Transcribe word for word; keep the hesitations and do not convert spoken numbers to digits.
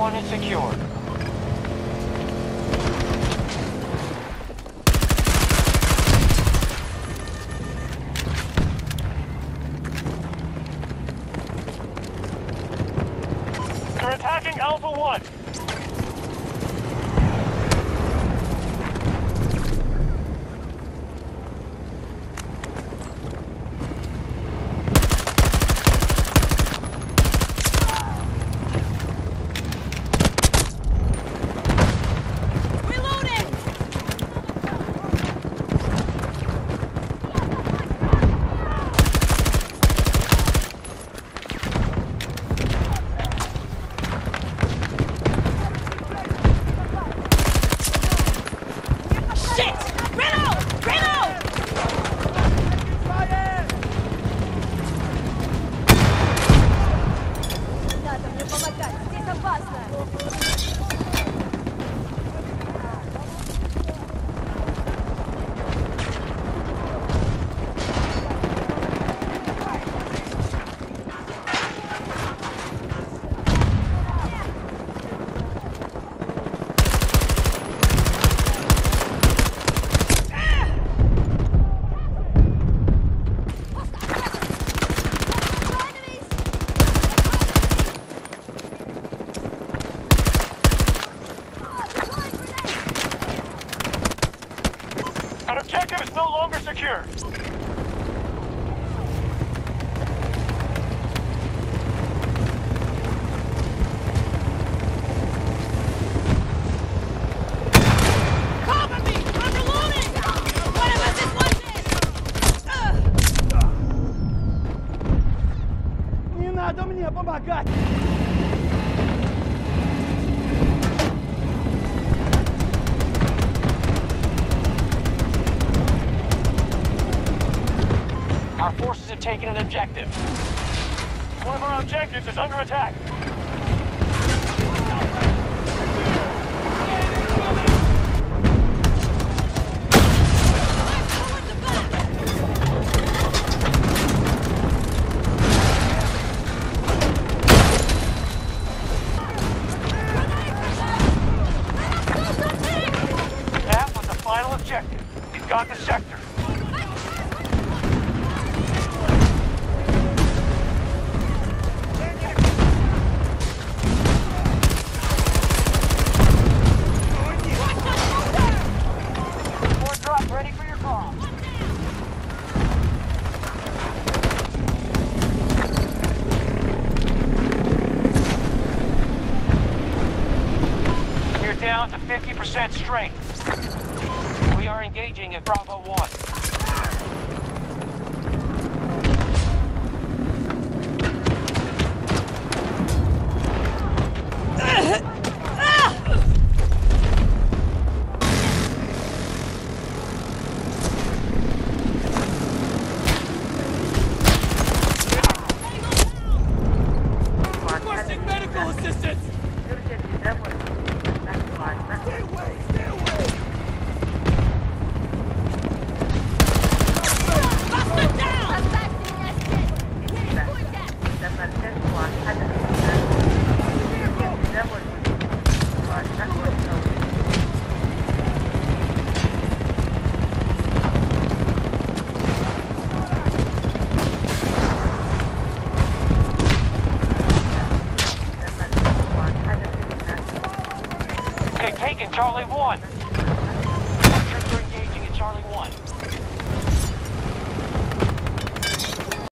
one is secure. They're attacking Alpha one. Our objective is no longer secure. Cover me! I'm reloading! One of us is wanted! Не надо мне помогать! Our forces have taken an objective. One of our objectives is under attack. That was the final objective. You've got the sector. Ready for your call. You're down to fifty percent strength. We are engaging at Bravo one. Medical assistance! Stay away! Stay away! Buster down! Okay, taking Charlie one. Troops are engaging at Charlie one.